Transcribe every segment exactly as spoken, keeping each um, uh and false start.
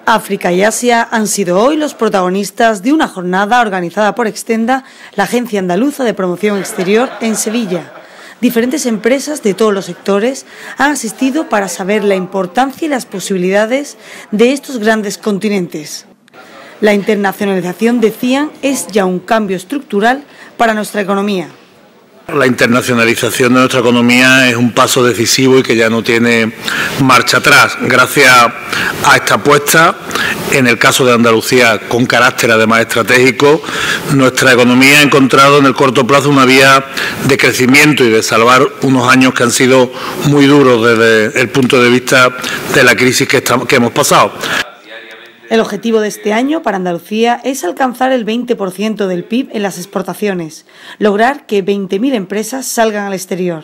África y Asia han sido hoy los protagonistas de una jornada organizada por Extenda, la Agencia Andaluza de Promoción Exterior, en Sevilla. Diferentes empresas de todos los sectores han asistido para saber la importancia y las posibilidades de estos grandes continentes. La internacionalización, decían, es ya un cambio estructural para nuestra economía. La internacionalización de nuestra economía es un paso decisivo y que ya no tiene marcha atrás. Gracias a esta apuesta, en el caso de Andalucía, con carácter además estratégico, nuestra economía ha encontrado en el corto plazo una vía de crecimiento y de salvar unos años que han sido muy duros desde el punto de vista de la crisis que, estamos, que hemos pasado. El objetivo de este año para Andalucía es alcanzar el veinte por ciento del P I B en las exportaciones, lograr que veinte mil empresas salgan al exterior.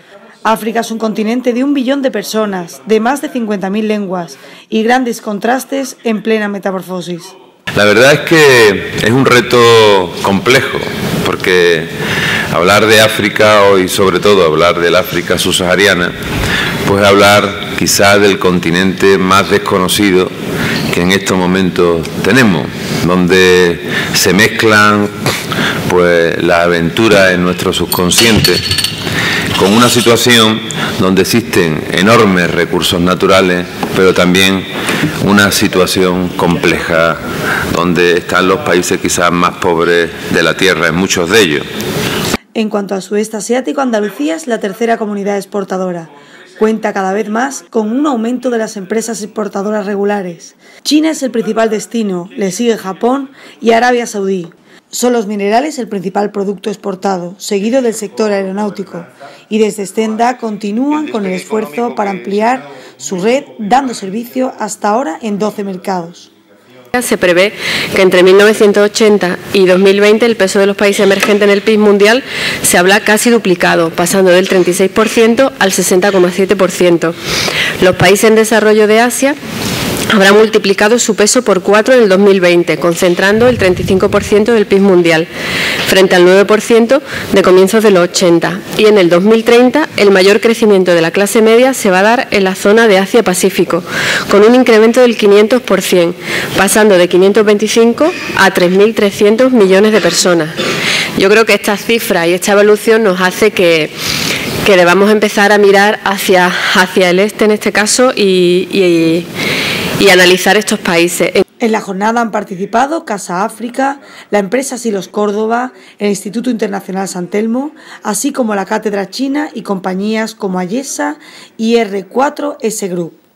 África es un continente de un billón de personas, de más de cincuenta mil lenguas y grandes contrastes en plena metamorfosis. La verdad es que es un reto complejo, porque hablar de África y sobre todo hablar del África subsahariana, pues hablar quizás del continente más desconocido que en estos momentos tenemos, donde se mezclan pues las aventuras en nuestro subconsciente con una situación donde existen enormes recursos naturales, pero también una situación compleja donde están los países quizás más pobres de la tierra, en muchos de ellos. En cuanto al sudeste asiático, Andalucía es la tercera comunidad exportadora. Cuenta cada vez más con un aumento de las empresas exportadoras regulares. China es el principal destino, le sigue Japón y Arabia Saudí. Son los minerales el principal producto exportado, seguido del sector aeronáutico. Y desde Extenda continúan con el esfuerzo para ampliar su red, dando servicio hasta ahora en doce mercados. Se prevé que entre mil novecientos ochenta y dos mil veinte el peso de los países emergentes en el P I B mundial se habrá casi duplicado, pasando del treinta y seis por ciento al sesenta coma siete por ciento. Los países en desarrollo de Asia habrá multiplicado su peso por cuatro en el dos mil veinte, concentrando el treinta y cinco por ciento del P I B mundial, frente al nueve por ciento de comienzos de los ochenta. Y en el dos mil treinta, el mayor crecimiento de la clase media se va a dar en la zona de Asia-Pacífico, con un incremento del quinientos por ciento, pasando de quinientos veinticinco a tres mil trescientos millones de personas. Yo creo que esta cifra y esta evolución nos hace que que debamos empezar a mirar hacia, hacia el este en este caso y, y, y analizar estos países. En la jornada han participado Casa África, la empresa Silos Córdoba, el Instituto Internacional San Telmo, así como la Cátedra China y compañías como Ayesa y R cuatro S Group.